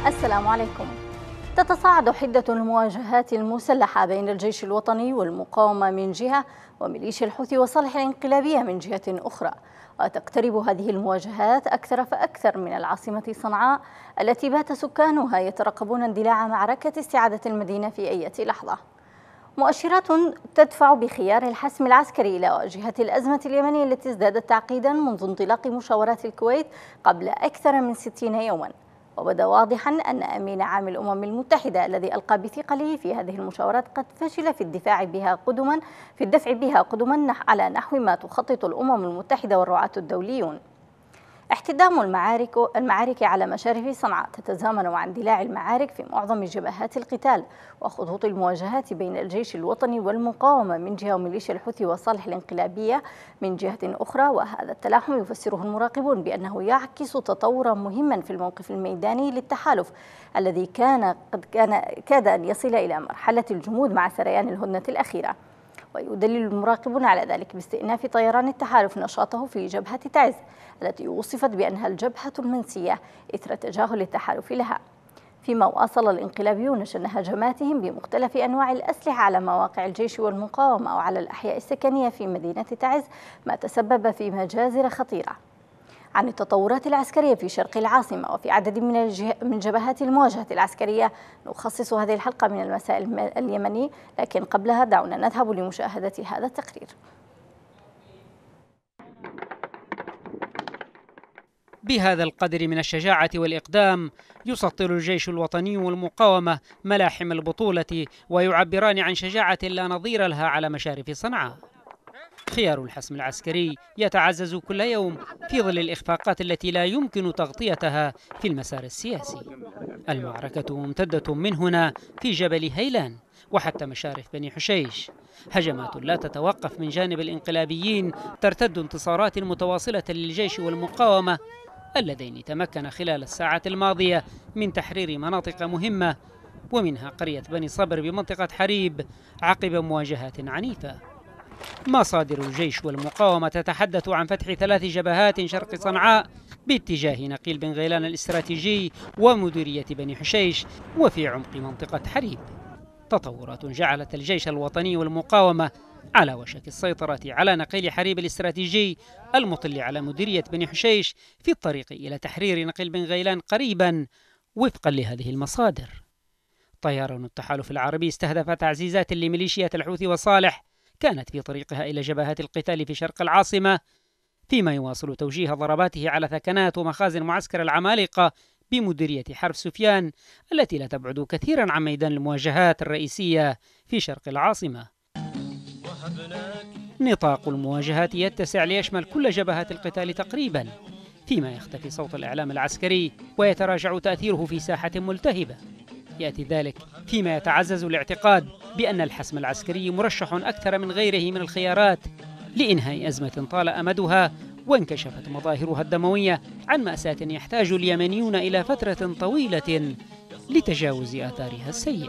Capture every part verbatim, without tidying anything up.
السلام عليكم. تتصاعد حدة المواجهات المسلحة بين الجيش الوطني والمقاومة من جهة وميليشيا الحوثي وصالح الانقلابية من جهة أخرى، وتقترب هذه المواجهات أكثر فأكثر من العاصمة صنعاء التي بات سكانها يترقبون اندلاع معركة استعادة المدينة في أي لحظة. مؤشرات تدفع بخيار الحسم العسكري إلى واجهة الأزمة اليمنية التي ازدادت تعقيدا منذ انطلاق مشاورات الكويت قبل أكثر من ستين يوما، وبدا واضحا أن أمين عام الأمم المتحدة الذي ألقى بثقله في هذه المشاورات قد فشل في الدفاع بها قدما في الدفع بها قدما على نحو ما تخطط الأمم المتحدة والرعاة الدوليون. احتدام المعارك المعارك على مشارف صنعاء تتزامن مع اندلاع المعارك في معظم جبهات القتال وخطوط المواجهات بين الجيش الوطني والمقاومة من جهة وميليشيا الحوثي وصالح الانقلابية من جهة أخرى، وهذا التلاحم يفسره المراقبون بأنه يعكس تطورا مهما في الموقف الميداني للتحالف الذي كان قد كان كاد أن يصل إلى مرحلة الجمود مع سريان الهدنة الأخيرة. ويدلل المراقبون على ذلك باستئناف طيران التحالف نشاطه في جبهة تعز التي وصفت بأنها الجبهة المنسية إثر تجاهل التحالف لها، فيما واصل الانقلابيون شن هجماتهم بمختلف أنواع الأسلحة على مواقع الجيش والمقاومة وعلى الأحياء السكنية في مدينة تعز، ما تسبب في مجازر خطيرة. عن التطورات العسكرية في شرق العاصمة وفي عدد من من جبهات المواجهة العسكرية نخصص هذه الحلقة من المساء اليمني، لكن قبلها دعونا نذهب لمشاهدة هذا التقرير. بهذا القدر من الشجاعة والإقدام يسطر الجيش الوطني والمقاومة ملاحم البطولة ويعبران عن شجاعة لا نظير لها على مشارف صنعاء. خيار الحسم العسكري يتعزز كل يوم في ظل الإخفاقات التي لا يمكن تغطيتها في المسار السياسي. المعركة ممتدة من هنا في جبل هيلان وحتى مشارف بني حشيش، هجمات لا تتوقف من جانب الانقلابيين ترتد انتصارات متواصلة للجيش والمقاومة اللذين تمكن خلال الساعات الماضية من تحرير مناطق مهمة ومنها قرية بني صبر بمنطقة حريب عقب مواجهات عنيفة. مصادر الجيش والمقاومة تتحدث عن فتح ثلاث جبهات شرق صنعاء باتجاه نقيل بن غيلان الاستراتيجي ومديرية بني حشيش وفي عمق منطقة حريب، تطورات جعلت الجيش الوطني والمقاومة على وشك السيطرة على نقيل حريب الاستراتيجي المطل على مديرية بني حشيش في الطريق إلى تحرير نقيل بن غيلان قريبا وفقا لهذه المصادر. طيران التحالف العربي استهدف تعزيزات لميليشيات الحوثي وصالح كانت في طريقها إلى جبهات القتال في شرق العاصمة، فيما يواصل توجيه ضرباته على ثكنات ومخازن معسكر العمالقة بمديرية حرب سفيان التي لا تبعد كثيرا عن ميدان المواجهات الرئيسية في شرق العاصمة. نطاق المواجهات يتسع ليشمل كل جبهات القتال تقريبا، فيما يختفي صوت الإعلام العسكري ويتراجع تأثيره في ساحة ملتهبة. يأتي ذلك فيما يتعزز الاعتقاد بأن الحسم العسكري مرشح أكثر من غيره من الخيارات لإنهاء أزمة طال أمدها وانكشفت مظاهرها الدموية عن مأساة يحتاج اليمنيون إلى فترة طويلة لتجاوز آثارها السيئة.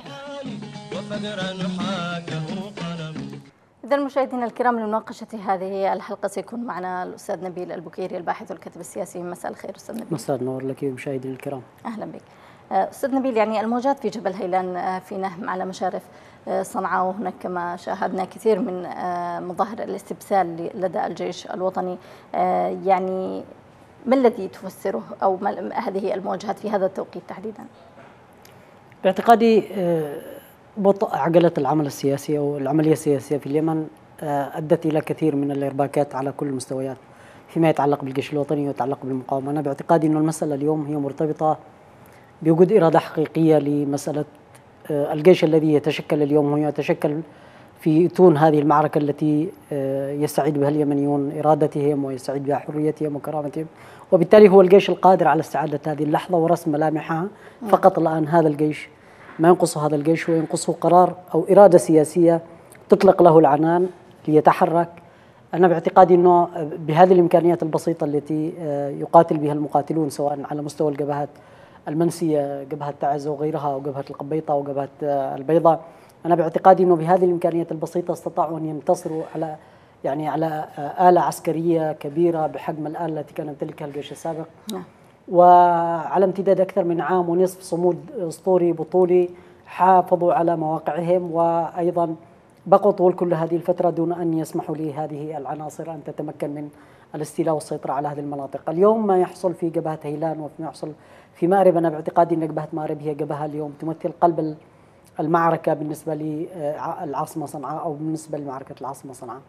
إذا مشاهدينا الكرام، لمناقشة هذه الحلقة سيكون معنا الأستاذ نبيل البكيري الباحث والكاتب السياسي. مساء الخير أستاذ نبيل. مساء النور لك ومشاهدينا الكرام. أهلا بك أستاذ نبيل. يعني المواجهات في جبل هيلان في نهم على مشارف صنعاء، وهناك كما شاهدنا كثير من مظاهر الاستبسال لدى الجيش الوطني، يعني ما الذي تفسره أو ما هذه المواجهات في هذا التوقيت تحديدا؟ باعتقادي بطء عجلة العمل السياسي أو العملية السياسية في اليمن أدت إلى كثير من الإرباكات على كل المستويات فيما يتعلق بالجيش الوطني ويتعلق بالمقاومة. أنا باعتقادي أن المسألة اليوم هي مرتبطة بوجود إرادة حقيقية لمسألة الجيش الذي يتشكل اليوم، هو يتشكل في تون هذه المعركة التي يستعيد بها اليمنيون إرادتهم ويستعيد بها حريتهم وكرامتهم، وبالتالي هو الجيش القادر على استعادة هذه اللحظة ورسم ملامحها. فقط الآن هذا الجيش ما ينقصه هذا الجيش وينقصه قرار أو إرادة سياسية تطلق له العنان ليتحرك. أنا باعتقادي أنه بهذه الإمكانيات البسيطة التي يقاتل بها المقاتلون سواء على مستوى الجبهات المنسية، جبهة تعز وغيرها، وجبهة القبيطة وجبهة البيضاء، أنا باعتقادي أنه بهذه الإمكانيات البسيطة استطاعوا أن ينتصروا على يعني على آلة عسكرية كبيرة بحجم الآلة التي كان يمتلكها الجيش السابق. وعلى امتداد أكثر من عام ونصف صمود أسطوري بطولي حافظوا على مواقعهم، وأيضا بقوا طول كل هذه الفترة دون أن يسمحوا لهذه العناصر أن تتمكن من الاستيلاء والسيطرة على هذه المناطق. اليوم ما يحصل في جبهة هيلان وما يحصل في مأرب، أنا باعتقادي أن جبهة مأرب هي جبهة اليوم تمثل قلب المعركة بالنسبة للعاصمة صنعاء أو بالنسبة لمعركة العاصمة صنعاء.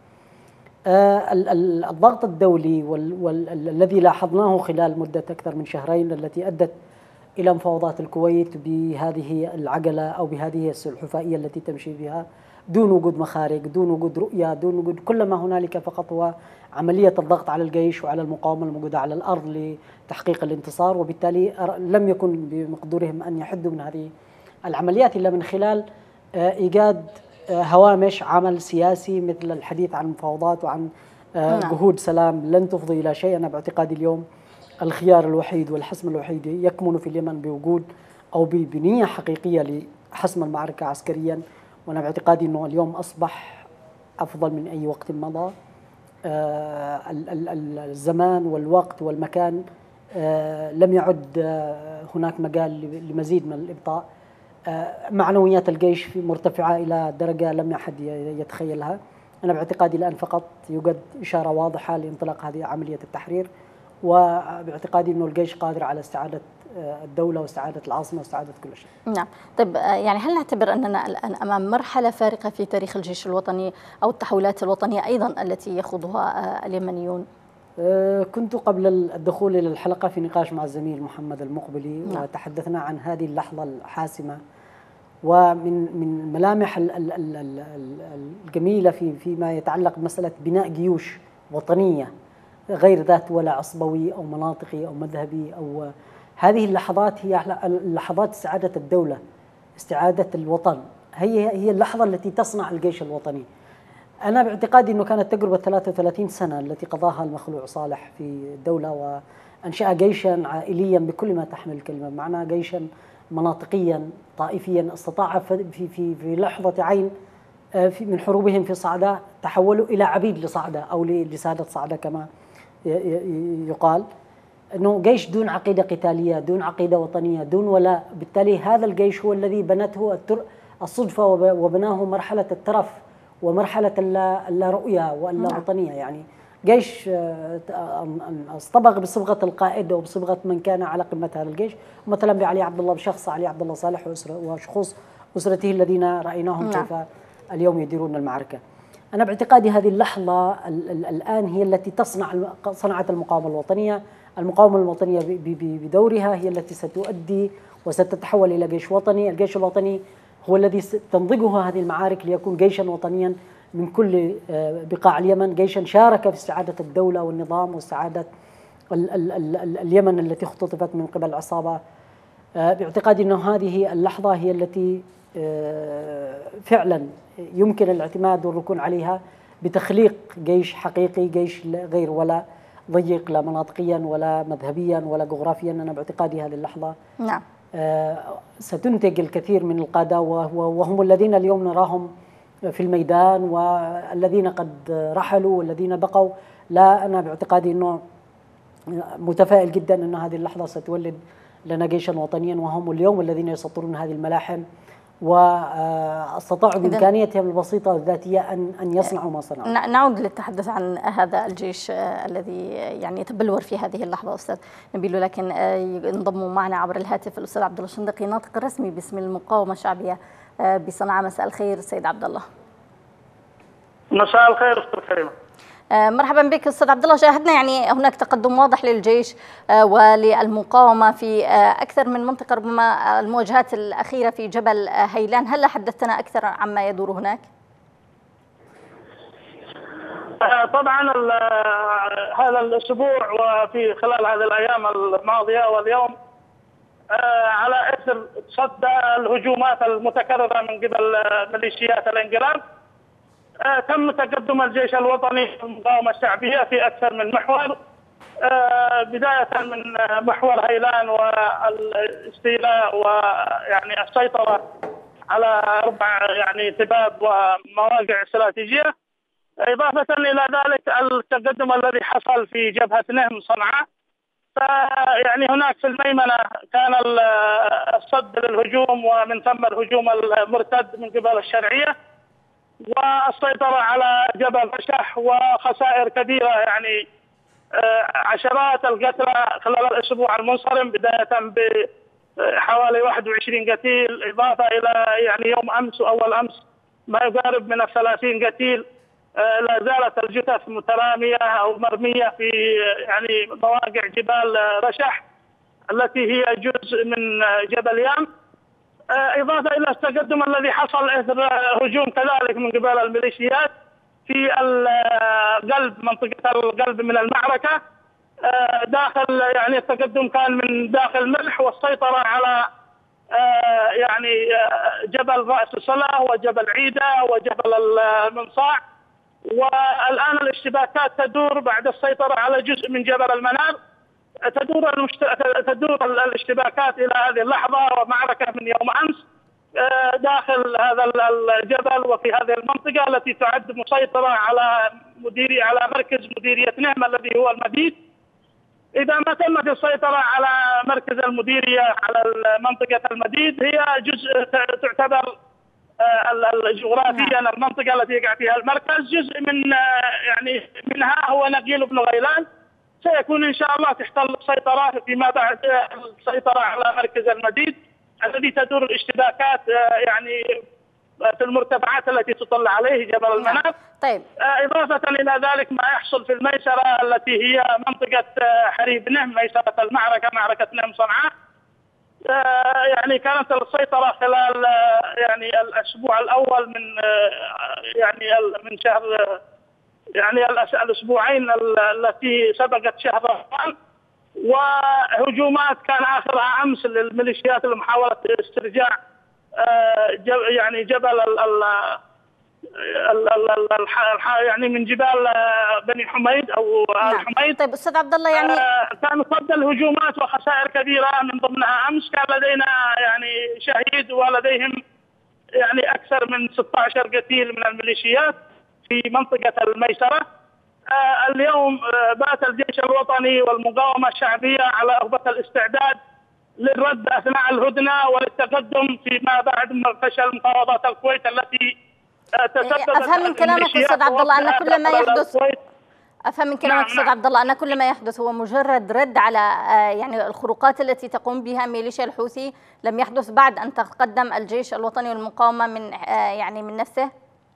الضغط الدولي والذي لاحظناه خلال مدة أكثر من شهرين التي أدت إلى مفاوضات الكويت بهذه العجلة أو بهذه السلحفائية التي تمشي بها دون وجود مخارج، دون وجود رؤية، دون وجود كل ما هنالك فقط هو عملية الضغط على الجيش وعلى المقاومة الموجودة على الأرض لتحقيق الانتصار، وبالتالي لم يكن بمقدورهم أن يحدوا من هذه العمليات إلا من خلال إيجاد هوامش عمل سياسي مثل الحديث عن مفاوضات وعن جهود سلام لن تفضي إلى شيء. أنا باعتقادي اليوم الخيار الوحيد والحسم الوحيد يكمن في اليمن بوجود أو بنية حقيقية لحسم المعركة عسكريا، وأنا باعتقادي أنه اليوم أصبح أفضل من أي وقت مضى. آه الزمان والوقت والمكان آه لم يعد آه هناك مجال لمزيد من الإبطاء. آه معنويات الجيش مرتفعة إلى درجة لم أحد يتخيلها. أنا باعتقادي الآن فقط يوجد إشارة واضحة لانطلاق هذه عملية التحرير، وباعتقادي أنه الجيش قادر على استعادة الدولة واستعادة العاصمة واستعادة كل شيء. نعم، طيب يعني هل نعتبر أننا الآن أمام مرحلة فارقة في تاريخ الجيش الوطني أو التحولات الوطنية أيضا التي يخوضها اليمنيون؟ كنت قبل الدخول إلى الحلقة في نقاش مع الزميل محمد المقبلي، نعم. وتحدثنا عن هذه اللحظة الحاسمة، ومن من ملامح الجميلة في فيما يتعلق بمسألة بناء جيوش وطنية غير ذات ولا عصبوي أو مناطقي أو مذهبي أو هذه اللحظات هي لحظات استعادة الدولة، استعادة الوطن، هي هي اللحظة التي تصنع الجيش الوطني. أنا باعتقادي أنه كانت تجربة ثلاثة وثلاثين سنة التي قضاها المخلوع صالح في الدولة وأنشأ جيشا عائليا بكل ما تحمل الكلمة، معناه جيشا مناطقيا طائفيا استطاع في في في لحظة عين في من حروبهم في صعداء تحولوا إلى عبيد لصعداء أو لسادة صعداء كما يقال، أنه جيش دون عقيدة قتالية، دون عقيدة وطنية، دون ولاء. بالتالي هذا الجيش هو الذي بنته الصدفة وبناه مرحلة الترف ومرحلة اللا رؤية واللا وطنية. يعني جيش اصطبغ بصبغة القائد وبصبغة من كان على قمة هذا الجيش، مثلا بعلي عبد الله، بشخص علي عبد الله صالح وشخوص أسرته الذين رأيناهم كيف اليوم يديرون المعركة. أنا باعتقادي هذه اللحظة الآن هي التي تصنع صنعت المقاومة الوطنية. المقاومة الوطنية بدورها هي التي ستؤدي وستتحول إلى جيش وطني. الجيش الوطني هو الذي تنضجه هذه المعارك ليكون جيشا وطنيا من كل بقاع اليمن، جيشا شارك في استعادة الدولة والنظام واستعادة ال ال ال اليمن التي اختطفت من قبل عصابة. باعتقادي أن هذه اللحظة هي التي فعلا يمكن الاعتماد والركون عليها بتخليق جيش حقيقي، جيش غير ولا ضيق لا مناطقيا ولا مذهبيا ولا جغرافيا. أنا باعتقادي هذه اللحظة نعم ستنتج الكثير من القادة، وهم الذين اليوم نراهم في الميدان والذين قد رحلوا والذين بقوا. لا، أنا باعتقادي أنه متفائل جدا أن هذه اللحظة ستولد لنا جيشا وطنيا، وهم اليوم الذين يسطرون هذه الملاحم واستطاعوا بإمكانياتهم البسيطة والذاتية أن أن يصنعوا ما صنعوا. نعود للتحدث عن هذا الجيش الذي يعني يتبلور في هذه اللحظة أستاذ نبيل، لكن ينضم معنا عبر الهاتف الأستاذ عبد الله الشندقي، ناطق الرسمي باسم المقاومة الشعبية بصنعاء. مساء الخير سيد عبد الله. مساء الخير أستاذ كريمة. مرحبا بك أستاذ عبد الله. شاهدنا يعني هناك تقدم واضح للجيش وللمقاومة في أكثر من منطقة، ربما المواجهات الأخيرة في جبل هيلان، هل حدثتنا أكثر عما يدور هناك؟ طبعا هذا الأسبوع وفي خلال هذه الأيام الماضية واليوم على إثر صد الهجومات المتكررة من قبل ميليشيات الانقلاب، تم تقدم الجيش الوطني المقاومة الشعبية في أكثر من محور، بداية من محور هيلان والاستيلاء ويعني السيطرة على أربع يعني تباب ومواقع استراتيجية، إضافة إلى ذلك التقدم الذي حصل في جبهة نهم صنعاء، يعني هناك في الميمنة كان الصد للهجوم ومن ثم الهجوم المرتد من قبل الشرعية، والسيطرة على جبل رشح وخسائر كبيرة، يعني عشرات القتلى خلال الأسبوع المنصرم، بداية بحوالي واحد وعشرين قتيل، إضافة إلى يعني يوم أمس وأول أمس ما يقارب من الثلاثين قتيل. لا زالت الجثث مترامية أو مرمية في يعني مواقع جبال رشح التي هي جزء من جبل يام، إضافة إلى التقدم الذي حصل إثر هجوم كذلك من قبل الميليشيات في القلب، منطقة القلب من المعركة. داخل يعني التقدم كان من داخل ملح، والسيطرة على يعني جبل رأس صلة وجبل عيدة وجبل المنصاع. والآن الاشتباكات تدور بعد السيطرة على جزء من جبل المنار، تدور المشت... تدور الاشتباكات إلى هذه اللحظة، ومعركة من يوم أمس داخل هذا الجبل وفي هذه المنطقة التي تعد مسيطرة على مديري على مركز مديرية نهم الذي هو المديد. إذا ما تمت السيطرة على مركز المديرية على منطقة المديد، هي جزء تعتبر جغرافيا المنطقة التي يقع فيها المركز جزء من يعني منها هو نقيل بن غيلان، سيكون إن شاء الله تحت السيطرة فيما بعد السيطرة على مركز المديد الذي تدور الاشتباكات يعني في المرتفعات التي تطل عليه جبل المنار. طيب. إضافة إلى ذلك ما يحصل في الميسرة التي هي منطقة حريب نهم، ميسرة المعركة، معركة نهم صنعاء. يعني كانت السيطرة خلال يعني الأسبوع الأول من يعني من شهر يعني الأسبوعين التي سبقت شهر رمضان، وهجومات كان آخرها أمس للميليشيات لمحاولة استرجاع يعني جبل ال ال ال يعني من جبال بني حميد أو آل حميد. طيب أستاذ عبد الله، يعني كان صد الهجومات وخسائر كبيرة، من ضمنها أمس كان لدينا يعني شهيد ولديهم يعني أكثر من ستة عشر قتيل من الميليشيات في منطقة الميسرة. آه اليوم آه بات الجيش الوطني والمقاومة الشعبية على أهبة الاستعداد للرد أثناء الهدنة وللتقدم فيما بعد فشل مفاوضات الكويت التي آه تسببت. أفهم من كلامك أستاذ عبد الله أن كل ما يحدث أفهم من كلامك أستاذ نعم. عبد الله أن كل ما يحدث هو مجرد رد على آه يعني الخروقات التي تقوم بها ميليشيا الحوثي، لم يحدث بعد أن تقدم الجيش الوطني والمقاومة من آه يعني من نفسه.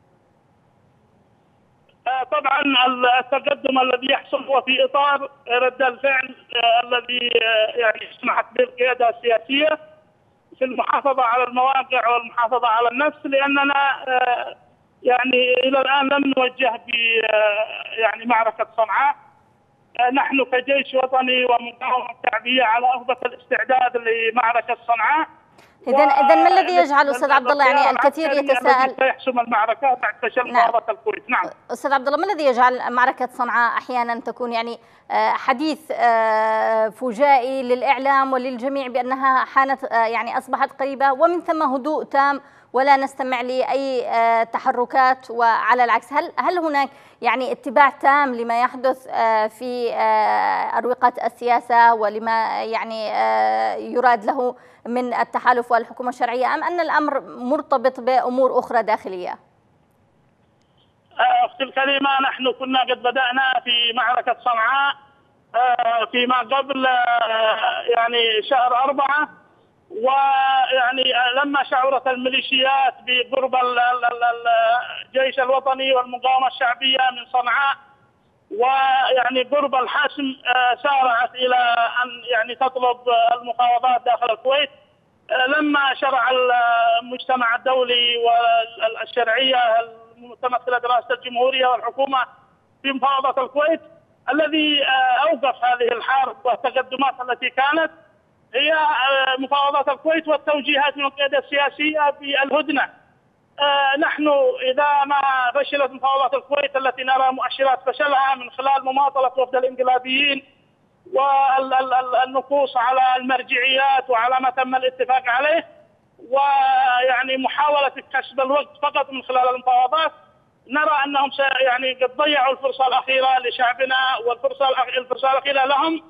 طبعا التقدم الذي يحصل هو في اطار رد الفعل الذي يعني سمحت به القياده السياسيه في المحافظه على المواقع والمحافظه على النفس، لاننا يعني الى الان لم نوجه ب يعني معركه صنعاء. نحن كجيش وطني ومقاومه شعبيه على اهبه الاستعداد لمعركه صنعاء. إذا إذا ما الذي يجعل أستاذ عبد الله يعني الكثير يتساءل سيحسم المعركة بعد فشل مفاوضات الكويت؟ نعم. أستاذ عبد الله، ما الذي يجعل معركة صنعاء أحيانا تكون يعني حديث فجائي للإعلام وللجميع بأنها حانت يعني أصبحت قريبة، ومن ثم هدوء تام ولا نستمع لأي تحركات، وعلى العكس هل هل هناك يعني اتباع تام لما يحدث في أروقة السياسة ولما يعني يراد له من التحالف والحكومة الشرعية، أم أن الأمر مرتبط بأمور أخرى داخلية؟ أختي الكريمة، نحن كنا قد بدأنا في معركة صنعاء فيما قبل يعني شهر أربعة، ويعني لما شعرت الميليشيات بقرب الجيش الوطني والمقاومة الشعبية من صنعاء ويعني قرب الحسم، سارعت إلى أن يعني تطلب المفاوضات داخل الكويت. لما شرع المجتمع الدولي والشرعية المتمثلة برئاسة الجمهورية والحكومة في مفاوضات الكويت، الذي أوقف هذه الحرب والتقدمات التي كانت هي مفاوضات الكويت والتوجيهات من القيادة السياسية بالهدنة. آه نحن إذا ما فشلت مفاوضات الكويت التي نرى مؤشرات فشلها من خلال مماطلة وفد الانقلابيين والنقوص على المرجعيات وعلى ما تم الاتفاق عليه، ويعني محاولة كسب الوقت فقط من خلال المفاوضات، نرى أنهم يعني قد ضيعوا الفرصة الأخيرة لشعبنا والفرصة الفرصة الأخيرة لهم،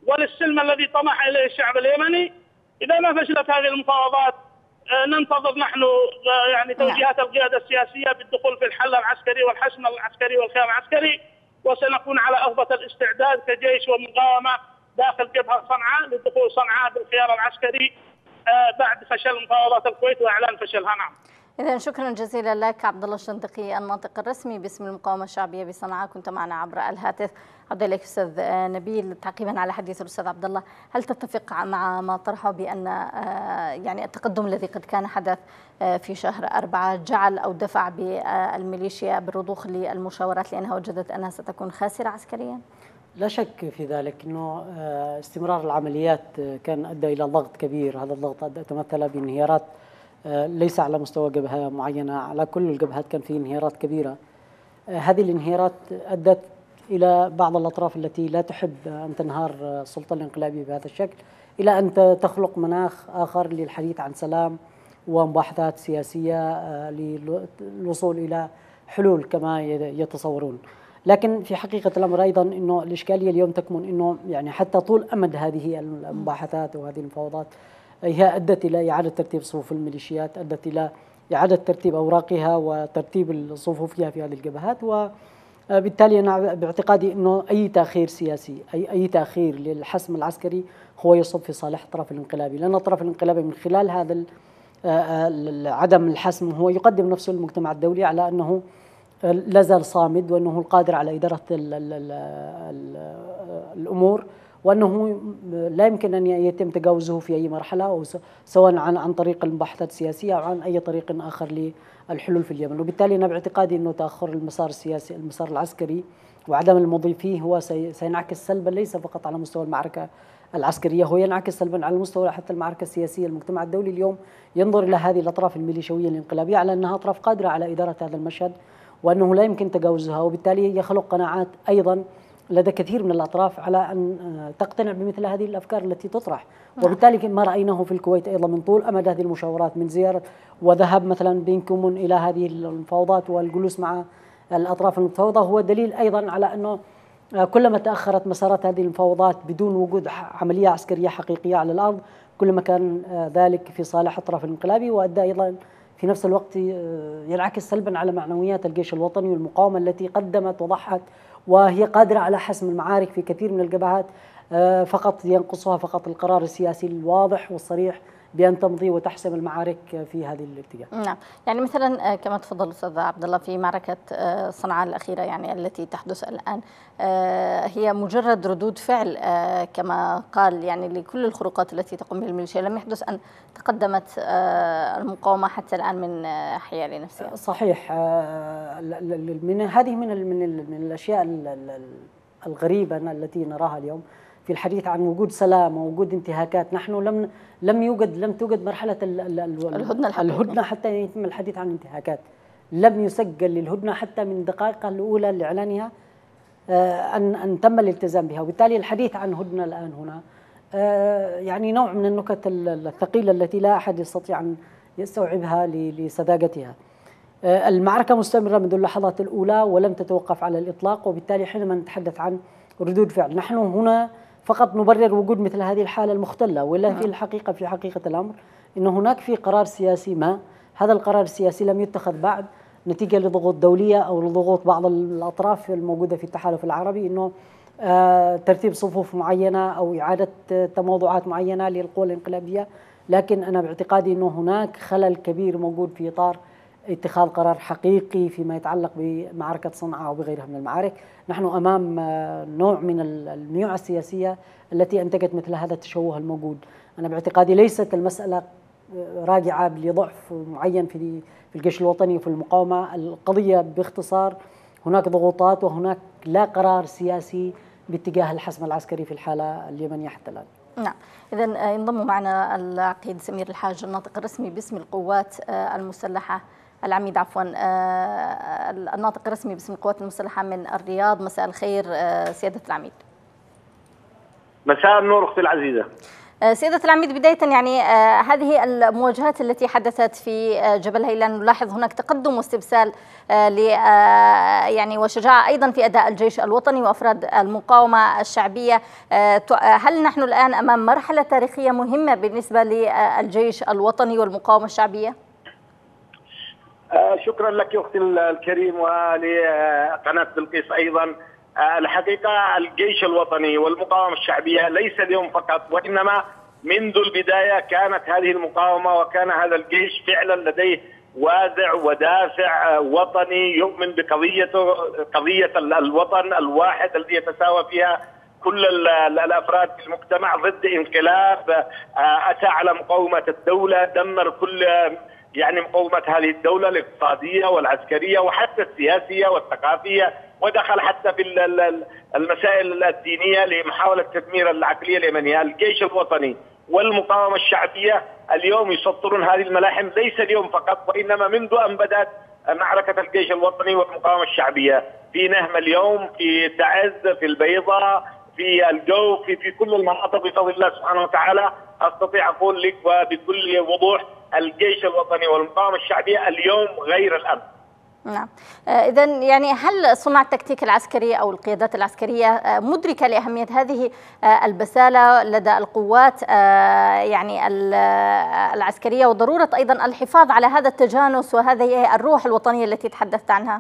وللسلم الذي طمح إليه الشعب اليمني. إذا ما فشلت هذه المفاوضات ننتظر نحن يعني توجيهات القيادة السياسية بالدخول في الحل العسكري والحسم العسكري والخيار العسكري، وسنكون على أفضل الاستعداد كجيش ومقاومة داخل جبهة صنعاء لدخول صنعاء بالخيار العسكري بعد فشل مفاوضات الكويت وإعلان فشلها. نعم. إذا شكرا جزيلا لك عبد الله الشندقي الناطق الرسمي باسم المقاومة الشعبية بصنعاء، كنت معنا عبر الهاتف. عبد الله أستاذ نبيل، تعقيبا على حديث الأستاذ عبد الله، هل تتفق مع ما طرحه بأن يعني التقدم الذي قد كان حدث في شهر أربعة جعل أو دفع بالميليشيا بالرضوخ للمشاورات لأنها وجدت أنها ستكون خاسرة عسكريا؟ لا شك في ذلك أنه استمرار العمليات كان أدى إلى ضغط كبير. هذا الضغط أدى تمثل بانهيارات ليس على مستوى جبهة معينة، على كل الجبهات كان في انهيارات كبيرة. هذه الانهيارات أدت إلى بعض الأطراف التي لا تحب أن تنهار السلطة الانقلابية بهذا الشكل إلى أن تخلق مناخ آخر للحديث عن سلام ومباحثات سياسية للوصول إلى حلول كما يتصورون. لكن في حقيقة الأمر أيضا أنه الإشكالية اليوم تكمن أنه يعني حتى طول أمد هذه المباحثات وهذه المفاوضات هي أدت إلى إعادة ترتيب صفوف الميليشيات، أدت إلى إعادة ترتيب أوراقها وترتيب صفوفها في هذه الجبهات. وبالتالي أنا باعتقادي أنه أي تأخير سياسي أي أي تأخير للحسم العسكري هو يصب في صالح الطرف الانقلابي، لأن الطرف الانقلابي من خلال هذا عدم الحسم هو يقدم نفسه للمجتمع الدولي على أنه لا زال صامد وأنه القادر على إدارة ال ال ال ال الأمور، وأنه لا يمكن أن يتم تجاوزه في أي مرحلة، أو سواء عن عن طريق المباحثات السياسية أو عن أي طريق آخر للحلول في اليمن. وبالتالي أنا باعتقادي أنه تأخر المسار السياسي المسار العسكري وعدم المضي فيه هو سينعكس سلبا ليس فقط على مستوى المعركة العسكرية، هو ينعكس سلبا على مستوى حتى المعركة السياسية. المجتمع الدولي اليوم ينظر إلى هذه الأطراف الميليشيوية الانقلابية على أنها أطراف قادرة على إدارة هذا المشهد وأنه لا يمكن تجاوزها، وبالتالي يخلق قناعات أيضا لدى كثير من الأطراف على أن تقتنع بمثل هذه الأفكار التي تطرح. وبالتالي ما رأيناه في الكويت أيضا من طول أمد هذه المشاورات من زيارة وذهاب مثلا بن كيمون إلى هذه المفاوضات والجلوس مع الأطراف المتفاوضة هو دليل أيضا على أنه كلما تأخرت مسارات هذه المفاوضات بدون وجود عملية عسكرية حقيقية على الأرض كلما كان ذلك في صالح الطرف الانقلابي، وأدى أيضا في نفس الوقت ينعكس سلبا على معنويات الجيش الوطني والمقاومة التي قدمت وضحت وهي قادرة على حسم المعارك في كثير من الجبهات، فقط ينقصها فقط القرار السياسي الواضح والصريح بأن تمضي وتحسم المعارك في هذه الاتجاه. نعم، يعني مثلا كما تفضل أستاذ عبد الله في معركة صنعاء الأخيرة يعني التي تحدث الآن هي مجرد ردود فعل كما قال يعني لكل الخروقات التي تقوم بها الميليشيا، لم يحدث أن تقدمت المقاومة حتى الآن من حيال نفسها. صحيح، من هذه من من الأشياء الغريبة التي نراها اليوم في الحديث عن وجود سلام ووجود انتهاكات. نحن لم لم يوجد لم توجد مرحلة الهدنة الهدنة حتى يتم الحديث عن انتهاكات. لم يسجل للهدنة حتى من دقائقها الأولى لإعلانها أن أن تم الالتزام بها، وبالتالي الحديث عن هدنة الآن هنا يعني نوع من النكت الثقيلة التي لا أحد يستطيع أن يستوعبها لسذاجتها. المعركة مستمرة منذ اللحظات الأولى ولم تتوقف على الإطلاق، وبالتالي حينما نتحدث عن ردود فعل نحن هنا فقط نبرر وجود مثل هذه الحالة المختلة، ولا في الحقيقة في حقيقة الأمر أن هناك في قرار سياسي ما، هذا القرار السياسي لم يتخذ بعد نتيجة لضغوط دولية أو لضغوط بعض الأطراف الموجودة في التحالف العربي أنه آه ترتيب صفوف معينة أو إعادة تموضعات معينة للقوى الانقلابية، لكن أنا باعتقادي أنه هناك خلل كبير موجود في إطار اتخاذ قرار حقيقي فيما يتعلق بمعركة صنعاء وبغيرها من المعارك. نحن أمام نوع من الميوعة السياسية التي أنتجت مثل هذا التشوه الموجود. أنا باعتقادي ليست المسألة راجعة لضعف معين في في الجيش الوطني وفي المقاومة. القضية باختصار هناك ضغوطات وهناك لا قرار سياسي باتجاه الحسم العسكري في الحالة اليمنية حتى الآن. نعم، إذا ينضم معنا العقيد سمير الحاج الناطق الرسمي باسم القوات المسلحة، العميد عفوا الناطق الرسمي باسم القوات المسلحة من الرياض. مساء الخير سيادة العميد. مساء النور أختي العزيزة. سيدة العميد، بداية يعني هذه المواجهات التي حدثت في جبل هيلان، نلاحظ هناك تقدم واستبسال ل يعني وشجاعة أيضا في أداء الجيش الوطني وأفراد المقاومة الشعبية. هل نحن الآن أمام مرحلة تاريخية مهمة بالنسبة للجيش الوطني والمقاومة الشعبية؟ شكرا لك أختي الكريم ولقناة بلقيس أيضا. الحقيقة الجيش الوطني والمقاومة الشعبية ليس اليوم فقط، وإنما منذ البداية كانت هذه المقاومة وكان هذا الجيش فعلا لديه وازع ودافع وطني يؤمن بقضيته، قضية الوطن الواحد الذي يتساوى فيها كل الأفراد في المجتمع ضد انقلاب أتى على مقاومة الدولة، دمر كل يعني مقاومة هذه الدولة الاقتصادية والعسكرية وحتى السياسية والثقافية، ودخل حتى في المسائل الدينية لمحاولة تدمير العقلية اليمنية. الجيش الوطني والمقاومة الشعبية اليوم يسطرون هذه الملاحم، ليس اليوم فقط وإنما منذ أن بدأت معركة الجيش الوطني والمقاومة الشعبية في نهم اليوم، في تعز، في البيضاء، في الجوف، في, في كل المناطق بفضل الله سبحانه وتعالى. أستطيع أقول لك وبكل وضوح الجيش الوطني والمقاومة الشعبية اليوم غير الأمس. نعم، إذا يعني هل صناع التكتيك العسكري أو القيادات العسكرية مدركة لأهمية هذه البسالة لدى القوات يعني العسكرية وضرورة أيضا الحفاظ على هذا التجانس وهذه الروح الوطنية التي تحدثت عنها؟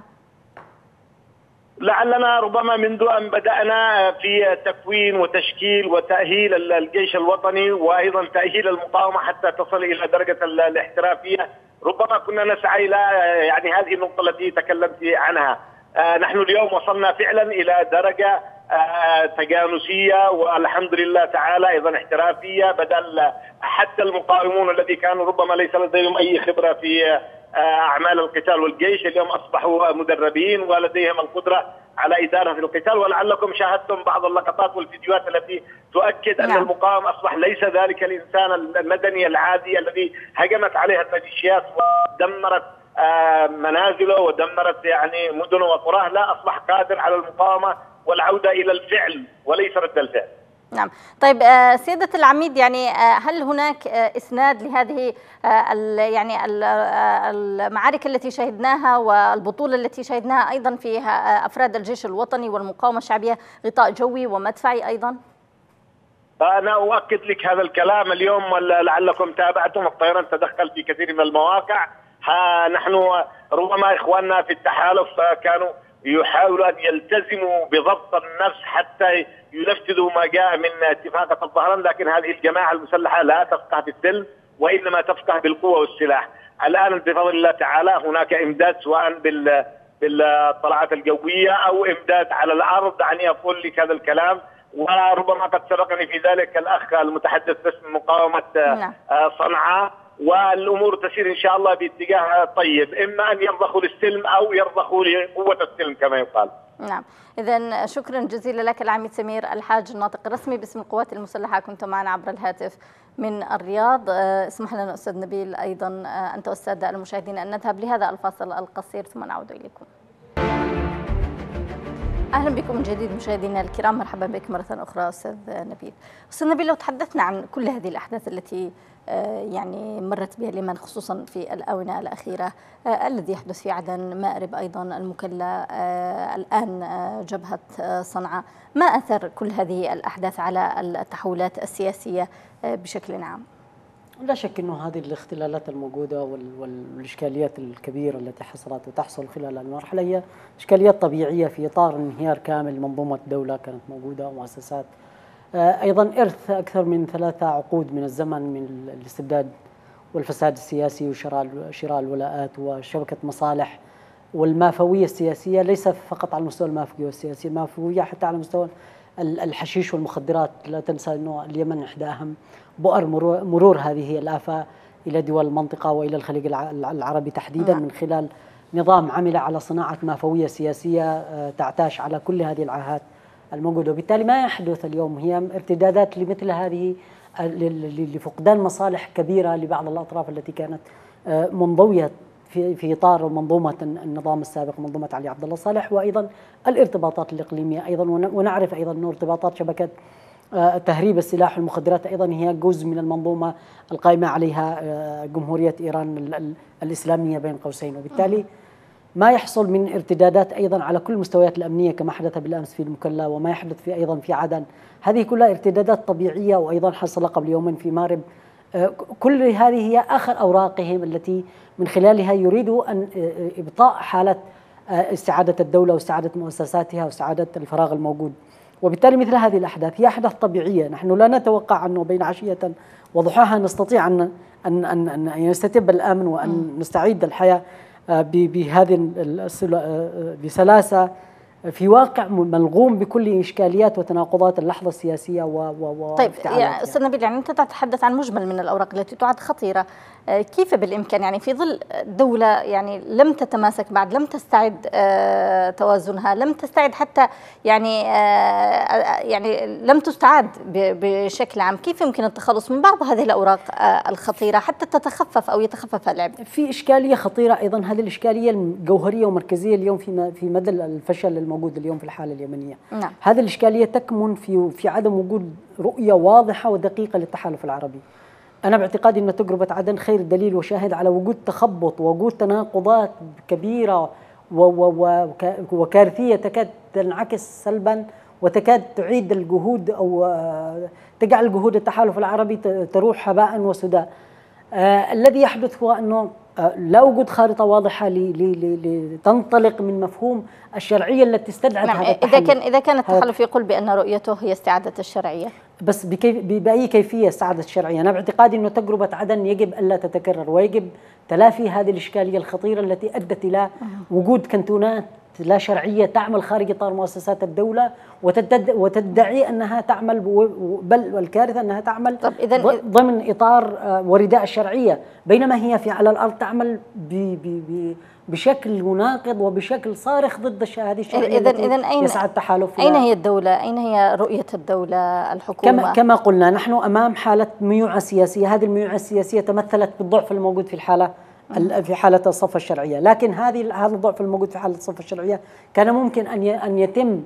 لعلنا ربما منذ أن بدأنا في تكوين وتشكيل وتأهيل الجيش الوطني وأيضا تأهيل المقاومة حتى تصل إلى درجة الاحترافية، ربما كنا نسعى إلى يعني هذه النقطة التي تكلمت عنها. آه نحن اليوم وصلنا فعلا إلى درجة آه تجانسية والحمد لله تعالى أيضا احترافية، بدل حتى المقاومون الذي كانوا ربما ليس لديهم أي خبرة في أعمال القتال والجيش اليوم أصبحوا مدربين ولديهم القدرة على إدارة القتال. ولعلكم شاهدتم بعض اللقطات والفيديوهات التي تؤكد أن المقاوم أصبح ليس ذلك الإنسان المدني العادي الذي هجمت عليه الميليشيات ودمرت منازله ودمرت يعني مدنه وقراه، لا، أصبح قادر على المقاومة والعودة إلى الفعل وليس رد الفعل. نعم، طيب سيدة العميد، يعني هل هناك إسناد لهذه يعني المعارك التي شهدناها والبطولة التي شهدناها أيضا في أفراد الجيش الوطني والمقاومة الشعبية، غطاء جوي ومدفعي أيضا؟ أنا أؤكد لك هذا الكلام اليوم، لعلكم تابعتم الطيران تدخل في كثير من المواقع. ها نحن ربما إخواننا في التحالف كانوا يحاولوا أن يلتزموا بضبط النفس حتى ينفذوا ما جاء من اتفاقية الظهران، لكن هذه الجماعة المسلحة لا تفقه بالسلم وإنما تفقه بالقوة والسلاح. الآن بفضل الله تعالى هناك إمداد سواء بال بالطلعات الجوية أو إمداد على الأرض، يعني أقول لك هذا الكلام، وربما قد سبقني في ذلك الأخ المتحدث باسم مقاومة صنعاء، والأمور تسير إن شاء الله باتجاه طيب، إما أن يرضخوا للسلم أو يرضخوا لقوة السلم كما يقال. نعم، إذا شكرا جزيلا لك العميد سمير الحاج، الناطق الرسمي باسم القوات المسلحة، كنت معنا عبر الهاتف من الرياض. اسمح لنا أستاذ نبيل أيضا أنت والسادة المشاهدين أن نذهب لهذا الفاصل القصير ثم نعود إليكم. أهلا بكم من جديد مشاهدينا الكرام، مرحبا بك مرة أخرى أستاذ نبيل. أستاذ نبيل، لو تحدثنا عن كل هذه الأحداث التي يعني مرت بها اليمن خصوصا في الآونة الأخيرة، الذي يحدث في عدن، مأرب أيضا، المكلا، الآن جبهة صنعاء، ما أثر كل هذه الأحداث على التحولات السياسية بشكل عام؟ لا شك أنه هذه الاختلالات الموجودة والإشكاليات الكبيرة التي حصلت وتحصل خلال المرحلة هي إشكاليات طبيعية في إطار انهيار كامل منظومة الدولة كانت موجودة ومؤسسات، أيضا إرث أكثر من ثلاثة عقود من الزمن من الاستبداد والفساد السياسي وشراء شراء الولاءات وشبكة مصالح والمافوية السياسية، ليس فقط على مستوى المافوية السياسية، المافوية حتى على مستوى الحشيش والمخدرات. لا تنسى أنه اليمن إحدى أهم بؤر مرور هذه الآفة إلى دول المنطقة وإلى الخليج العربي تحديدا، من خلال نظام عمل على صناعة مافوية سياسية تعتاش على كل هذه العاهات الموجودة. وبالتالي ما يحدث اليوم هي ارتدادات لمثل هذه، لفقدان مصالح كبيرة لبعض الأطراف التي كانت منضوية في في اطار منظومه النظام السابق، منظومه علي عبد الله صالح، وايضا الارتباطات الاقليميه ايضا. ونعرف ايضا انه ارتباطات شبكه تهريب السلاح والمخدرات أيضا هي جزء من المنظومة القائمة عليها جمهورية إيران الإسلامية بين قوسين، وبالتالي ما يحصل من ارتدادات أيضا على كل المستويات الأمنية كما حدث بالأمس في المكلا وما يحدث في أيضا في عدن، هذه كلها ارتدادات طبيعية، وأيضا حصل قبل يومين في مارب. كل هذه هي آخر أوراقهم التي من خلالها يريدوا أن إبطاء حالة استعادة الدولة واستعادة مؤسساتها واستعادة الفراغ الموجود. وبالتالي مثل هذه الأحداث هي أحداث طبيعية، نحن لا نتوقع أنه بين عشية وضحاها نستطيع أن أن أن, أن يستتب الأمن وأن نستعيد الحياة بهذه بسلاسة في واقع ملغوم بكل إشكاليات وتناقضات اللحظة السياسية و طيب يا أستاذ نبيل، يعني أنت تتحدث عن مجمل من الأوراق التي تعد خطيرة، كيف بالإمكان يعني في ظل دولة يعني لم تتماسك بعد، لم تستعد توازنها، لم تستعد حتى يعني يعني لم تستعد بشكل عام، كيف يمكن التخلص من بعض هذه الأوراق الخطيرة حتى تتخفف أو يتخفف اللعب؟ في إشكالية خطيرة أيضا، هذه الإشكالية الجوهرية ومركزية اليوم في في مدى الفشل الموجود اليوم في الحالة اليمنية. نعم. هذه الإشكالية تكمن في في عدم وجود رؤية واضحة ودقيقة للتحالف العربي. أنا باعتقادي أن تجربة عدن خير دليل وشاهد على وجود تخبط ووجود تناقضات كبيرة وكارثية تكاد تنعكس سلبا وتكاد تعيد الجهود أو تجعل جهود التحالف العربي تروح هباء وسدى. آه الذي يحدث هو أنه آه لا وجود خارطة واضحة لتنطلق من مفهوم الشرعية التي استدعت نعم. هذا التحالف. إذا كان إذا كان التحالف يقول بأن رؤيته هي استعادة الشرعية، بس بكيف بأي كيفية استعادة الشرعية؟ أنا باعتقادي أنه تجربة عدن يجب ألا تتكرر، ويجب تلافي هذه الإشكالية الخطيرة التي أدت إلى وجود كنتونات لا شرعية تعمل خارج إطار مؤسسات الدولة وتدعي أنها تعمل، بل والكارثة أنها تعمل ضمن إطار ورداء الشرعية، بينما هي في على الأرض تعمل بشكل مناقض وبشكل صارخ ضد هذه الشرعية. إذن إذن أين يسعى التحالف؟ أين هي الدولة؟ أين هي رؤية الدولة الحكومة؟ كما كما قلنا نحن أمام حالة ميوعة سياسية، هذه الميوعة السياسية تمثلت بالضعف الموجود في الحالة في حالة الصفة الشرعية، لكن هذه هذا الضعف الموجود في حالة الصفة الشرعية كان ممكن أن أن يتم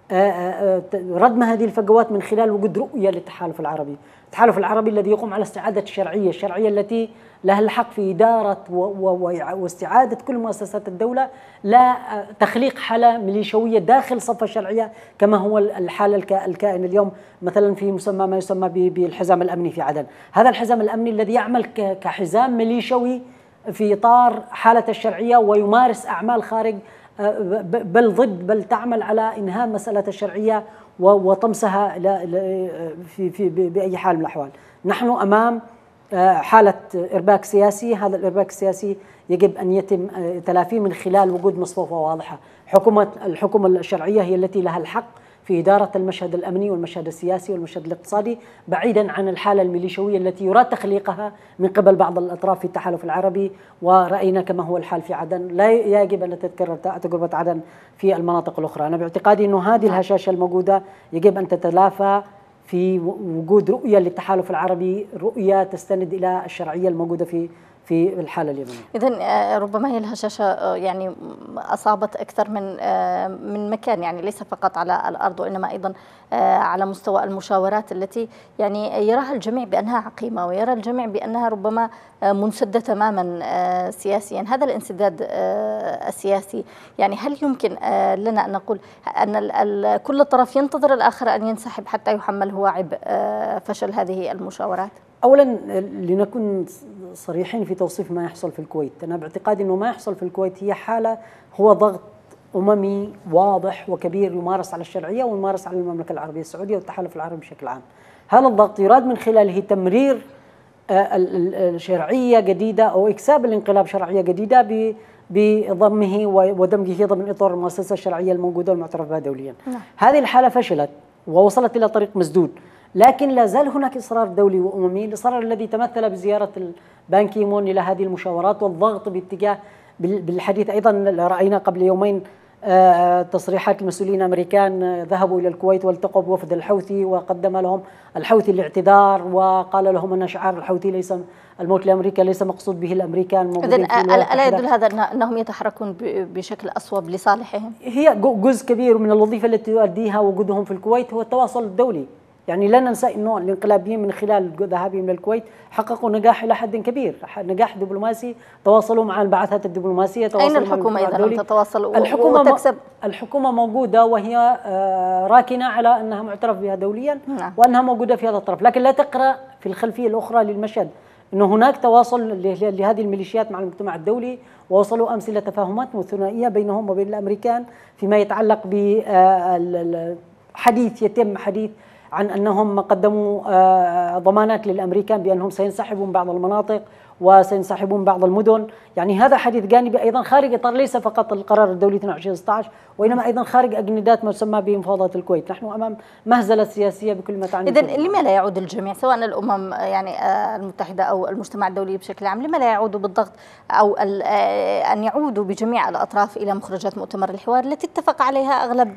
ردم هذه الفجوات من خلال وجود رؤية للتحالف العربي، التحالف العربي الذي يقوم على استعادة الشرعية، الشرعية التي لها الحق في إدارة واستعادة كل مؤسسات الدولة، لا تخليق حالة ميليشوية داخل صفة الشرعية كما هو الحالة الكائن اليوم مثلا في مسمى ما يسمى بالحزام الأمني في عدن. هذا الحزام الأمني الذي يعمل كحزام ميليشوي في إطار حالة الشرعية ويمارس أعمال خارج بل ضد بل تعمل على إنهاء مسألة الشرعية وطمسها في في بأي حال من الأحوال. نحن أمام حالة إرباك سياسي، هذا الإرباك السياسي يجب أن يتم تلافيه من خلال وجود مصفوفة واضحة. حكومة الحكومة الشرعية هي التي لها الحق في إدارة المشهد الأمني والمشهد السياسي والمشهد الاقتصادي، بعيدا عن الحالة الميليشوية التي يراد تخليقها من قبل بعض الأطراف في التحالف العربي، ورأينا كما هو الحال في عدن. لا يجب أن تتكرر تجربة عدن في المناطق الأخرى. أنا باعتقادي أنه هذه الهشاشة الموجودة يجب أن تتلافى في وجود رؤية للتحالف العربي، رؤية تستند إلى الشرعية الموجودة في في الحالة اليمنية. إذن ربما هي الهشاشة يعني أصابت أكثر من من مكان، يعني ليس فقط على الأرض وإنما أيضا على مستوى المشاورات التي يعني يراها الجميع بأنها عقيمة، ويرى الجميع بأنها ربما منسدة تماما سياسيا. هذا الانسداد السياسي يعني هل يمكن لنا أن نقول أن كل طرف ينتظر الآخر أن ينسحب حتى يحمل هو عبء فشل هذه المشاورات؟ أولا لنكون صريحين في توصيف ما يحصل في الكويت. أنا باعتقادي أنه ما يحصل في الكويت هي حالة هو ضغط أممي واضح وكبير يمارس على الشرعية ويمارس على المملكة العربية السعودية والتحالف العربي بشكل عام. هذا الضغط يراد من خلاله تمرير الشرعية جديدة أو إكساب الانقلاب شرعية جديدة بضمه ودمجه ضمن إطار المؤسسة الشرعية الموجودة والمعترف بها دوليا. نعم. هذه الحالة فشلت ووصلت إلى طريق مسدود، لكن لا زال هناك إصرار دولي وأممي، الإصرار الذي تمثل بزيارة بان كي مون إلى هذه المشاورات والضغط باتجاه بالحديث. أيضا رأينا قبل يومين تصريحات المسؤولين الأمريكان ذهبوا إلى الكويت والتقوا بوفد الحوثي وقدم لهم الحوثي الاعتذار وقال لهم أن شعار الحوثي ليس الموت لأمريكا ليس مقصود به الأمريكان. إذن ألا يدل هذا أنهم يتحركون بشكل أصوب لصالحهم؟ هي جزء كبير من الوظيفة التي تؤديها وجودهم في الكويت هو التواصل الدولي. يعني لا ننسى أنه الانقلابيين من خلال ذهابهم للكويت حققوا نجاح إلى حد كبير، نجاح دبلوماسي، تواصلوا مع البعثات الدبلوماسية. أين الحكومة إذا لم تتواصل الحكومة وتكسب؟ الحكومة موجودة وهي راكنة على أنها معترف بها دوليا نعم. وأنها موجودة في هذا الطرف، لكن لا تقرأ في الخلفية الأخرى للمشهد أنه هناك تواصل لهذه الميليشيات مع المجتمع الدولي، ووصلوا أمس إلى تفاهمات ثنائية بينهم وبين الأمريكان فيما يتعلق بحديث يتم حديث عن أنهم قدموا ضمانات للأمريكان بأنهم سينسحبون بعض المناطق وسينسحبون بعض المدن. يعني هذا حديث جانبي أيضا خارج إطار ليس فقط القرار الدولي اثنين وعشرين ستة عشر، وإنما أيضا خارج أجندات ما يسمى بمفاوضات الكويت. نحن أمام مهزلة سياسية بكل ما تعني. إذن لما لا يعود الجميع سواء الأمم يعني المتحدة أو المجتمع الدولي بشكل عام، لما لا يعودوا بالضغط أو أن يعودوا بجميع الأطراف إلى مخرجات مؤتمر الحوار التي اتفق عليها أغلب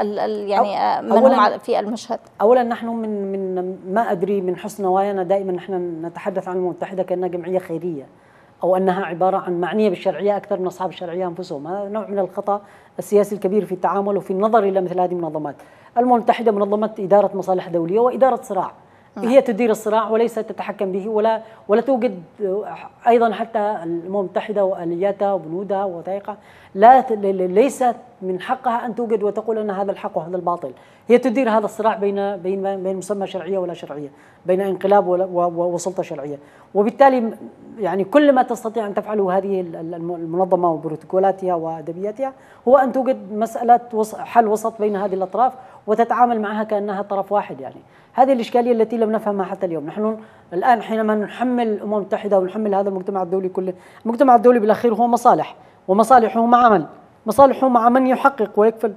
يعني من هم في المشهد؟ أولا نحن من من ما أدري من حسن نوايانا دائما نحن نتحدث عن الأمم المتحدة كأنها جمعية خيرية أو أنها عبارة عن معنية بالشرعية أكثر من أصحاب الشرعية أنفسهم. هذا نوع من الخطأ السياسي الكبير في التعامل وفي النظر إلى مثل هذه المنظمات. الأمم المتحدة منظمة إدارة مصالح دولية وإدارة صراع، هي تدير الصراع وليس تتحكم به، ولا ولا توجد أيضا حتى الأمم المتحدة وآلياتها وبنودها ووثائقها لا ليست من حقها أن توجد وتقول أن هذا الحق وهذا الباطل. هي تدير هذا الصراع بين بين بين مسمى شرعية ولا شرعية، بين انقلاب وسلطة شرعية، وبالتالي يعني كل ما تستطيع أن تفعله هذه المنظمة وبروتوكولاتها وأدبياتها هو أن توجد مسألة حل وسط بين هذه الأطراف وتتعامل معها كأنها طرف واحد. يعني هذه الإشكالية التي لم نفهمها حتى اليوم. نحن الآن حينما نحمل الأمم المتحدة ونحمل هذا المجتمع الدولي كله، المجتمع الدولي بالأخير هو مصالح، ومصالحه مع من؟ مصالحه مع من يحقق ويكفل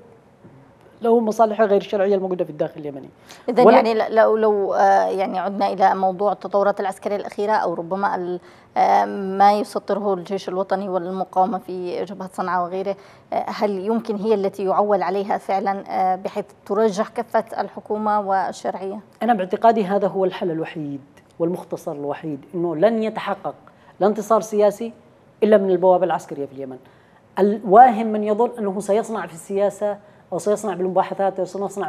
له مصالح غير الشرعية الموجودة في الداخل اليمني. إذن يعني لو لو يعني عدنا إلى موضوع التطورات العسكرية الأخيرة أو ربما ما يسطره الجيش الوطني والمقاومة في جبهة صنعاء وغيره، هل يمكن هي التي يعول عليها فعلا بحيث ترجح كفة الحكومة والشرعية؟ أنا باعتقادي هذا هو الحل الوحيد والمختصر الوحيد، إنه لن يتحقق لا انتصار سياسي إلا من البوابة العسكرية في اليمن. الواهم من يظن أنه سيصنع في السياسة أو سيصنع بالمباحثات أو سيصنع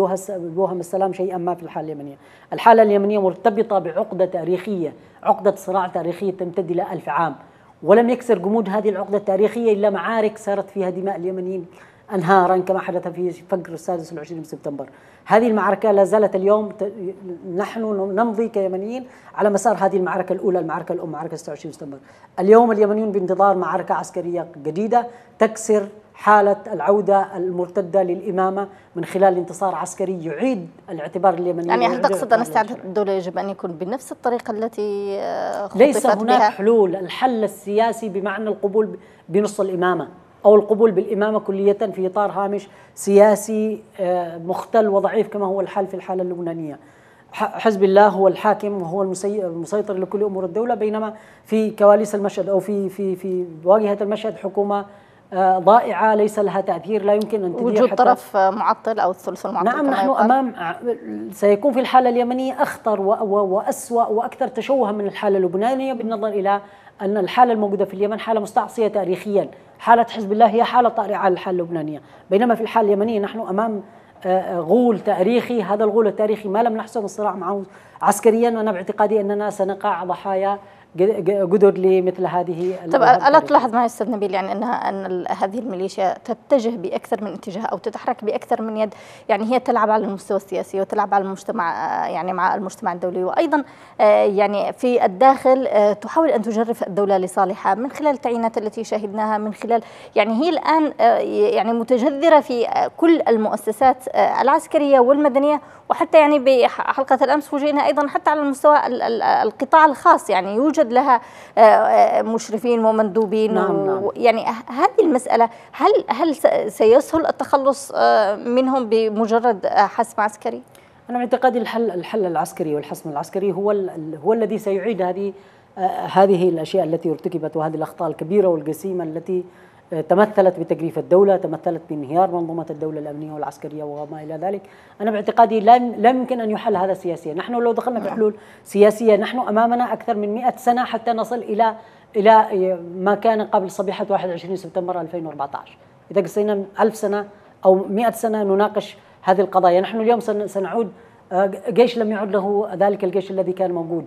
بوهم السلام شيئا ما في الحالة اليمنية. الحالة اليمنية مرتبطة بعقدة تاريخية، عقدة صراع تاريخية تمتد إلى ألف عام، ولم يكسر جمود هذه العقدة التاريخية إلا معارك سارت فيها دماء اليمنيين أنهارا كما حدث في فجر السادس والعشرين من سبتمبر. هذه المعركة لا زالت اليوم نحن نمضي كيمنيين على مسار هذه المعركة الأولى، المعركة الأم، معركة ستة وعشرين سبتمبر. اليوم اليمنيون بانتظار معركة عسكرية جديدة تكسر حالة العودة المرتدة للإمامة من خلال انتصار عسكري يعيد الاعتبار اليمني. يعني هل تقصد أن استعداد الدولة يجب أن يكون بنفس الطريقة التي خططت ليس هناك بها؟ حلول. الحل السياسي بمعنى القبول بنص الإمامة أو القبول بالإمامة كلية في إطار هامش سياسي مختل وضعيف كما هو الحال في الحالة اللبنانية. حزب الله هو الحاكم وهو المسيطر لكل أمور الدولة، بينما في كواليس المشهد أو في في في واجهة المشهد حكومة ضائعة ليس لها تأثير، لا يمكن أن تدير وجود طرف معطل أو الثلث المعطل. نعم، نحن أمام سيكون في الحالة اليمنية أخطر وأسوأ وأكثر تشوها من الحالة اللبنانية، بالنظر إلى أن الحالة الموجودة في اليمن حالة مستعصية تاريخيا. حالة حزب الله هي حالة طارئة على الحالة اللبنانية، بينما في الحالة اليمنية نحن أمام غول تاريخي. هذا الغول التاريخي ما لم نحسم الصراع معه عسكريا، وأنا باعتقادي أننا سنقع ضحايا جدد لمثل هذه. طب ألا تلاحظ معي أستاذ نبيل يعني أنها أن هذه الميليشيا تتجه بأكثر من اتجاه أو تتحرك بأكثر من يد، يعني هي تلعب على المستوى السياسي وتلعب على المجتمع يعني مع المجتمع الدولي، وأيضا يعني في الداخل تحاول أن تجرف الدولة لصالحها من خلال التعيينات التي شاهدناها، من خلال يعني هي الآن يعني متجذرة في كل المؤسسات العسكرية والمدنية، وحتى يعني بحلقة الأمس فوجئنا أيضا حتى على المستوى القطاع الخاص يعني يوجد لها مشرفين ومندوبين. نعم نعم. يعني هذه المسألة هل هل سيسهل التخلص منهم بمجرد حسم عسكري؟ أنا اعتقادي الحل الحل العسكري والحسم العسكري هو هو الذي سيعيد هذه هذه الأشياء التي ارتكبت وهذه الأخطاء الكبيرة والجسيمة التي تمثلت بتجريف الدولة، تمثلت بانهيار منظومة الدولة الأمنية والعسكرية وما إلى ذلك. أنا باعتقادي لم لا يمكن أن يحل هذا سياسيا. نحن لو دخلنا في حلول سياسية نحن أمامنا أكثر من مئة سنة حتى نصل إلى إلى ما كان قبل صبيحة واحد وعشرين سبتمبر ألفين وأربعة عشر. إذا قصينا ألف سنة أو مئة سنة نناقش هذه القضايا. نحن اليوم سنعود جيش لم يعد له ذلك الجيش الذي كان موجود.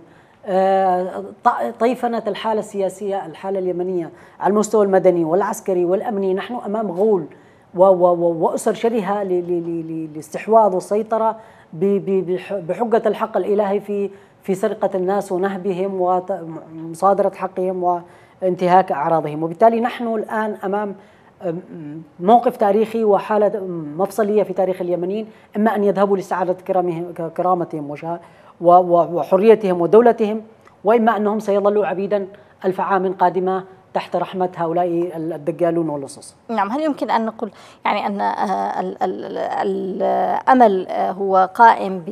طيفنة الحالة السياسية، الحالة اليمنية على المستوى المدني والعسكري والأمني، نحن أمام غول وأسر شرهة لاستحواذ والسيطرة بحجة الحق الإلهي في في سرقة الناس ونهبهم ومصادرة حقهم وانتهاك أعراضهم. وبالتالي نحن الآن أمام موقف تاريخي وحالة مفصلية في تاريخ اليمنيين، إما أن يذهبوا لاستعادة كرامتهم وحريتهم ودولتهم، وإما أنهم سيظلوا عبيدا ألف عام قادمة تحت رحمة هؤلاء الدجالون واللصوص. نعم، هل يمكن أن نقول يعني أن الأمل هو قائم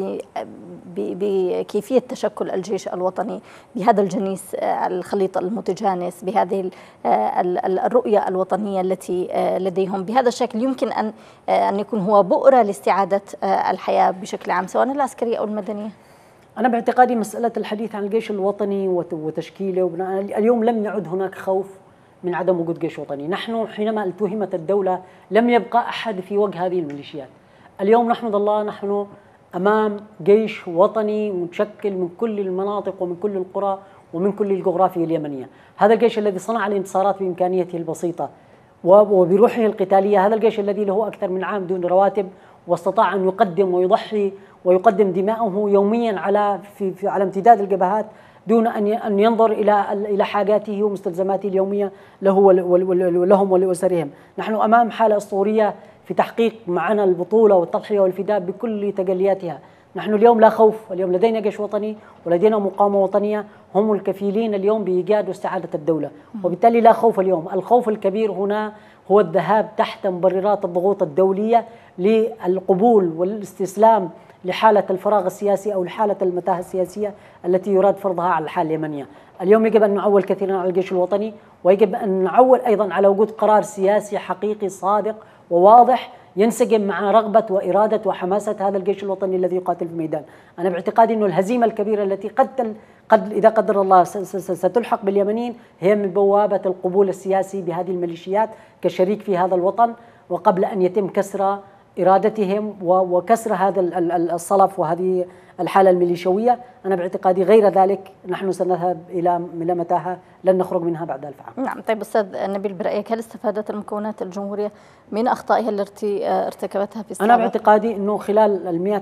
بكيفية تشكل الجيش الوطني بهذا الجنيس الخليط المتجانس، بهذه الرؤية الوطنية التي لديهم بهذا الشكل، يمكن أن أن يكون هو بؤرة لاستعادة الحياة بشكل عام سواء العسكرية أو المدنية؟ أنا باعتقادي مسألة الحديث عن الجيش الوطني وتشكيله وبناء، اليوم لم يعد هناك خوف من عدم وجود جيش وطني. نحن حينما التهمت الدولة لم يبقى أحد في وجه هذه الميليشيات. اليوم نحمد الله نحن أمام جيش وطني متشكل من كل المناطق ومن كل القرى ومن كل الجغرافيا اليمنية. هذا الجيش الذي صنع الانتصارات بإمكانيته البسيطة وبروحه القتالية، هذا الجيش الذي له أكثر من عام دون رواتب واستطاع أن يقدم ويضحي ويقدم دماءه يوميا على في, في على امتداد الجبهات دون ان ان ينظر الى الى حاجاته ومستلزماته اليوميه له ولهم ولاسرهم. نحن امام حاله اسطوريه في تحقيق معنا البطوله والتضحيه والفداء بكل تجلياتها. نحن اليوم لا خوف، اليوم لدينا جيش وطني ولدينا مقاومه وطنيه هم الكفيلين اليوم بايجاد واستعاده الدوله، وبالتالي لا خوف اليوم. الخوف الكبير هنا هو الذهاب تحت مبررات الضغوط الدوليه للقبول والاستسلام لحالة الفراغ السياسي أو لحالة المتاهة السياسية التي يراد فرضها على الحالة اليمنية. اليوم يجب أن نعول كثيرا على الجيش الوطني، ويجب أن نعول أيضا على وجود قرار سياسي حقيقي صادق وواضح ينسجم مع رغبة وإرادة وحماسة هذا الجيش الوطني الذي يقاتل في الميدان. أنا باعتقادي أن الهزيمة الكبيرة التي قد قد إذا قدر الله ستلحق باليمنيين هي من بوابة القبول السياسي بهذه الميليشيات كشريك في هذا الوطن، وقبل أن يتم كسر إرادتهم وكسر هذا الصلف وهذه الحالة الميليشيوية. أنا باعتقادي غير ذلك نحن سنذهب إلى إلى متاهة لن نخرج منها بعد ألف عام. نعم. طيب أستاذ نبيل، برأيك هل استفادت المكونات الجمهورية من أخطائها التي ارتكبتها في السابق؟ أنا باعتقادي أنه خلال المئة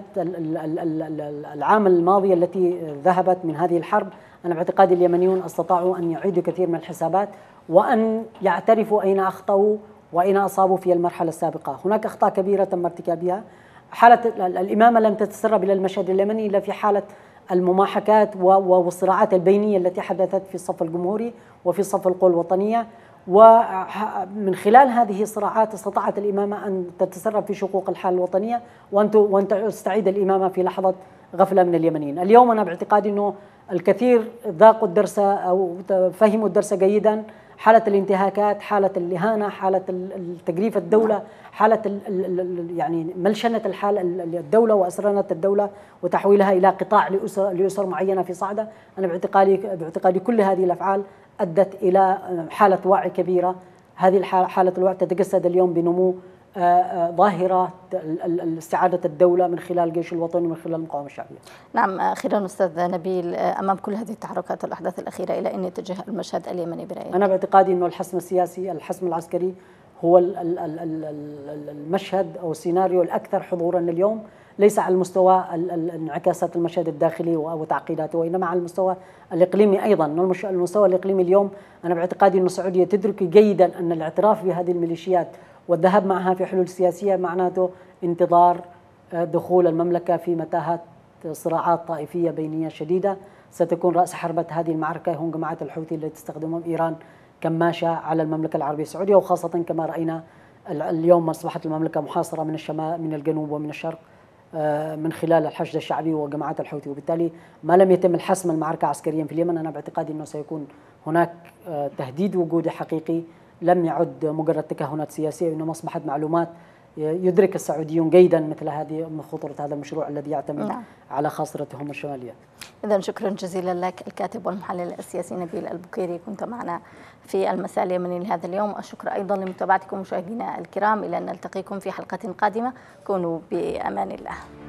العام الماضية التي ذهبت من هذه الحرب، أنا باعتقادي اليمنيون استطاعوا أن يعيدوا كثير من الحسابات وأن يعترفوا أين أخطأوا وأين أصابوا في المرحلة السابقة. هناك أخطاء كبيرة تم ارتكابها. حالة الإمامة لم تتسرب إلى المشهد اليمني إلا في حالة المماحكات والصراعات البينية التي حدثت في الصف الجمهوري وفي الصف القوى الوطنية، ومن خلال هذه الصراعات استطاعت الإمامة أن تتسرب في شقوق الحالة الوطنية وأن تستعيد الإمامة في لحظة غفلة من اليمنيين. اليوم أنا باعتقادي أنه الكثير ذاقوا الدرس أو فهموا الدرس جيدا. حالة الانتهاكات، حالة الإهانة، حالة تجريف الدولة، حالة يعني ملشنة الحالة الدولة وأسرنة الدولة وتحويلها إلى قطاع لأسر, لأسر معينة في صعدة. أنا باعتقادي باعتقادي كل هذه الأفعال أدت إلى حالة وعي كبيرة. هذه الحالة حالة الوعي تتجسد اليوم بنمو ظاهرة استعادة الدولة من خلال الجيش الوطني ومن خلال المقاومة الشعبية. نعم. أخيرا أستاذ نبيل، أمام كل هذه التحركات والأحداث الأخيرة إلى أين يتجه المشهد اليمني برأيك؟ أنا باعتقادي أنه الحسم السياسي، الحسم العسكري هو المشهد أو السيناريو الأكثر حضورا اليوم، ليس على المستوى انعكاسات المشهد الداخلي وتعقيداته، وإنما على المستوى الإقليمي أيضا. المستوى الإقليمي اليوم أنا باعتقادي أن السعودية تدرك جيدا أن الاعتراف بهذه الميليشيات والذهاب معها في حلول سياسية معناته انتظار دخول المملكة في متاهة صراعات طائفية بينية شديدة ستكون رأس حربة هذه المعركة هم جماعة الحوثي التي تستخدمهم إيران كماشة على المملكة العربية السعودية، وخاصة كما رأينا اليوم أصبحت المملكة محاصرة من الشمال من الجنوب ومن الشرق من خلال الحشد الشعبي وجماعة الحوثي. وبالتالي ما لم يتم الحسم المعركة عسكريا في اليمن أنا باعتقادي أنه سيكون هناك تهديد وجودي حقيقي لم يعد مجرد تكهنات سياسية، وإنما أصبحت معلومات يدرك السعوديون جيدا مثل هذه من خطورة هذا المشروع الذي يعتمد نعم. على خاصرتهم الشمالية. إذن شكرا جزيلا لك الكاتب والمحلل السياسي نبيل البكيري، كنت معنا في المساء اليمني لهذا اليوم. الشكر أيضا لمتابعتكم مشاهدينا الكرام، إلى أن نلتقيكم في حلقة قادمة، كونوا بأمان الله.